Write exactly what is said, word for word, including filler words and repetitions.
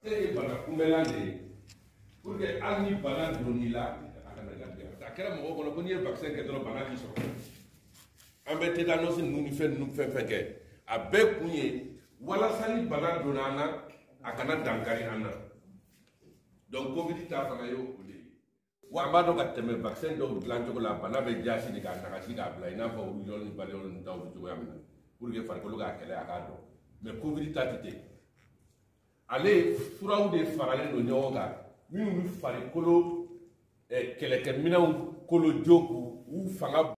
e bana kunbɛlan de ye pour que hali ni bana donn'i la a kana garisigɛ a kɛra mɔgɔw kɔnɔ ko n'i ye vaccin kɛ dɔrɔn bana t'i sɔrɔ an bɛ tétanos ninnu ni fɛn ninnu fɛn fɛn kɛ a bɛɛ kun ye walasa ni bana donna an na a kana dankari an na donc covid ta fana ye o de ye wa an b'a dɔn ka tɛmɛ vaccin dɔw dilan cogo la bana bɛ jaasi de k'a nagasi k'a bila i n'a fɔ rougeole ni variole ni taw bɛ cogoya min na pour que farikolo k'a kɛlɛ a k'a dɔn mais covid ta tɛ ten ale furaw de faralen don ɲɔgɔn kan minnu bɛ farikolo kɛlɛkɛminɛnw kolo jo k'u fanga